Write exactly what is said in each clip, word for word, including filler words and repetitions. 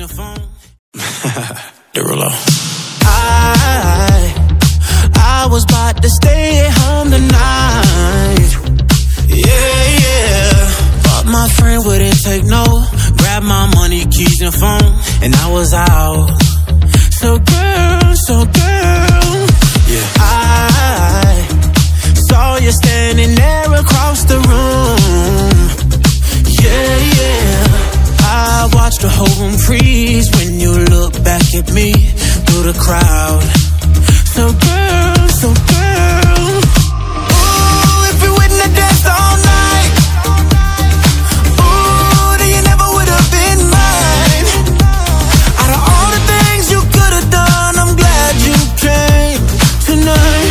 your phone. Derulo. I, I was about to stay at home tonight. Yeah, yeah. But my friend wouldn't take no. Grabbed my money, keys, and phone, and I was out. So girl, so girl, yeah. I saw you standing there across the room. Yeah, yeah. I watched the whole room freeze when you look back at me through the crowd. So girl, so girl, ooh, if we wouldn't have danced all night, ooh, then you never would have been mine. Out of all the things you could have done, I'm glad you came tonight.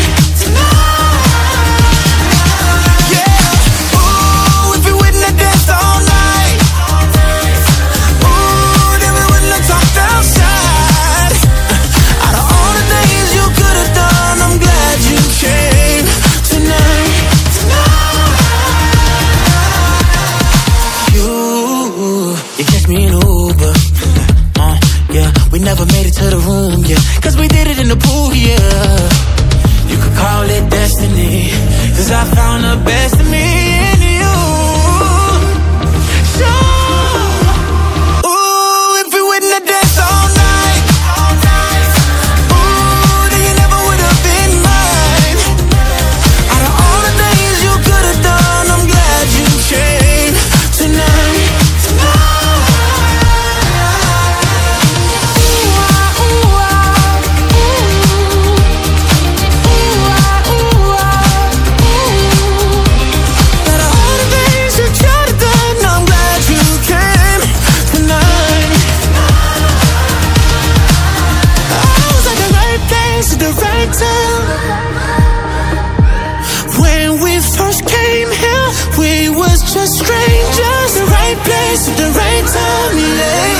We never made it to the room, yeah, cause we did it in the pool, yeah. You could call it destiny, cause I found the best in me and you. So, ooh, if we wouldn't have danced all night, ooh, then you never would have been mine. Out of all the things you could have done, I'm glad you came tonight. When we first came here, we was just strangers. The right place at the right time, yeah.